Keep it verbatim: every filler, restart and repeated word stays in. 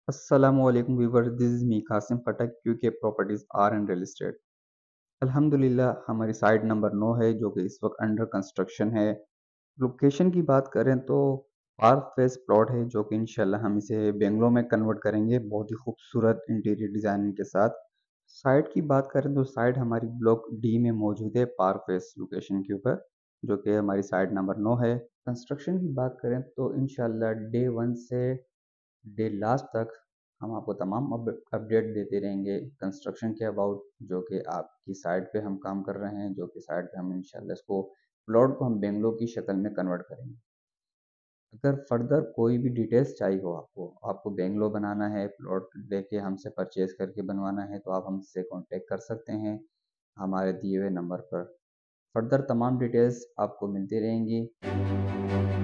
अस्सलामुअलैकुम viewers, this is me Qasim Phatak QK properties are and real estate. अल्हम्दुलिल्लाह हमारी site number नौ है जो कि इस वक्त अंडर कंस्ट्रक्शन है। लोकेशन की बात करें तो पार्क फेस प्लॉट है जो कि इंशाल्लाह हम इसे बेंगलो में कन्वर्ट करेंगे बहुत ही खूबसूरत इंटीरियर डिज़ाइनिंग के साथ। साइट की बात करें तो साइट हमारी ब्लॉक डी में मौजूद है पार्क फेस लोकेशन के ऊपर, जो कि हमारी साइट नंबर नौ है। कंस्ट्रक्शन की बात करें तो इंशाल्लाह डे वन से डे लास्ट तक हम आपको तमाम अप अपडेट देते रहेंगे कंस्ट्रक्शन के अबाउट, जो कि आपकी साइट पे हम काम कर रहे हैं, जो कि साइट पे हम इंशाल्लाह इसको प्लॉट को हम बेंगलो की शक्ल में कन्वर्ट करेंगे। अगर फर्दर कोई भी डिटेल्स चाहिए हो आपको आपको बेंगलो बनाना है, प्लॉट लेके हमसे परचेज करके बनवाना है, तो आप हमसे कांटेक्ट कर सकते हैं हमारे दिए हुए नंबर पर। फर्दर तमाम डिटेल्स आपको मिलती रहेंगी।